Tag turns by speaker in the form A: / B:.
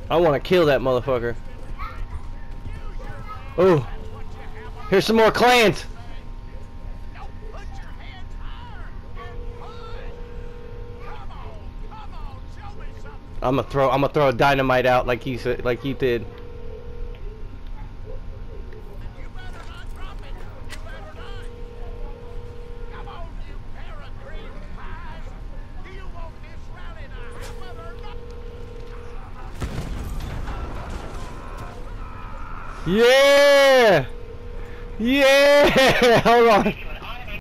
A: I want to kill that motherfucker. Oh, here's some more clans. I'm gonna throw a dynamite out like he said, like he did. Yeah! Yeah! Hold on.